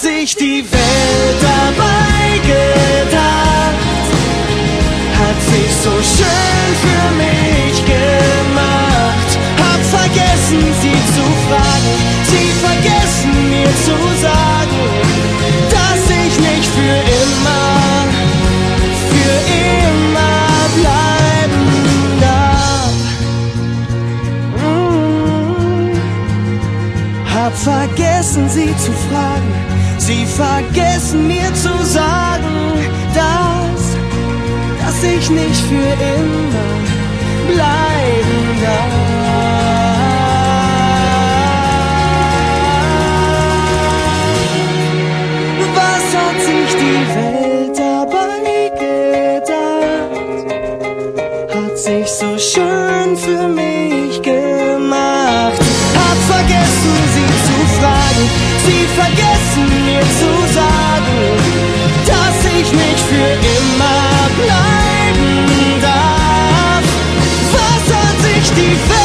sich die Welt dabei gedacht, hat sich so schön für mich gemacht. Hab vergessen, sie zu fragen, sie vergessen mir zu sagen, dass ich nicht für immer bleiben darf. Hab vergessen, sie zu fragen, sie vergessen mir zu sagen, dass ich nicht für immer bleiben darf. Was hat sich die Welt dabei gedacht? Hat sich so schön für mich gemacht. Hab vergessen, sie zu fragen, sie vergessen mir zu sagen, dass ich nicht für immer bleiben darf. Was hat sich die Welt